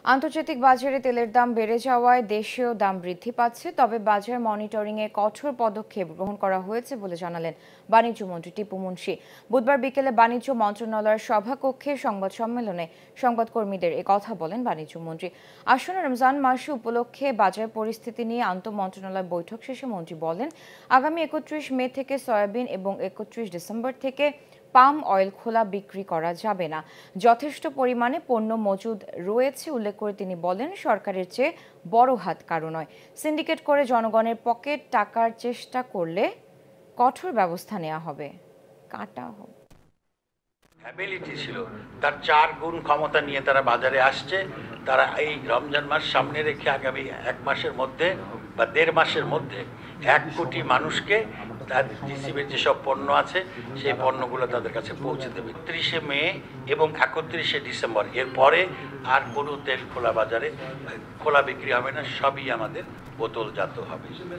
আন্তর্জাতিক বাজারে তেলের দাম বেড়ে যাওয়ায় দেশেও দাম বৃদ্ধি পাচ্ছে, তবে বাজার মনিটরিংয়ে কঠোর পদক্ষেপ গ্রহণ করা হয়েছে বলে জানালেন বাণিজ্যমন্ত্রী টিপু মুনশি। বুধবার বিকেলে বাণিজ্য মন্ত্রণালয়ের সভাকক্ষে সংবাদ সম্মেলনে সংবাদকর্মীদের কথা বলেন বাণিজ্যমন্ত্রী। আসন্ন রমজান মাস উপলক্ষে বাজার পরিস্থিতি নিয়ে আন্তঃমন্ত্রণালয় বৈঠক শেষে মন্ত্রী বলেন, আগামী 31 মে থেকে সয়াবিন এবং 31 ডিসেম্বর থেকে পাম অয়েল খোলা বিক্রি করা যাবে না। যথেষ্ট পরিমাণে পণ্য মজুদ রয়েছে উল্লেখ করে তিনি বলেন, সরকারের চেয়ে বড় হাত কারো নয়। সিন্ডিকেট করে জনগণের পকেট টাকার চেষ্টা করলে কঠোর ব্যবস্থা নেওয়া হবে, কাটা হবে। অ্যাবিলিটি ছিল, তার 4 গুণ ক্ষমতা নিয়ে তারা বাজারে আসছে। তারা এই রমজান মাস সামনে রেখে আগামী 1 মাসের মধ্যে বা 1.5 মাসের মধ্যে 1 কোটি মানুষকে তার ডিসিবির যেসব পণ্য আছে সেই পণ্যগুলো তাদের কাছে পৌঁছে দেবে। 30 মে এবং 31 ডিসেম্বর এরপরে আর কোনো তেল খোলা বাজারে খোলা বিক্রি হবে না, সবই আমাদের বোতলজাত হবে।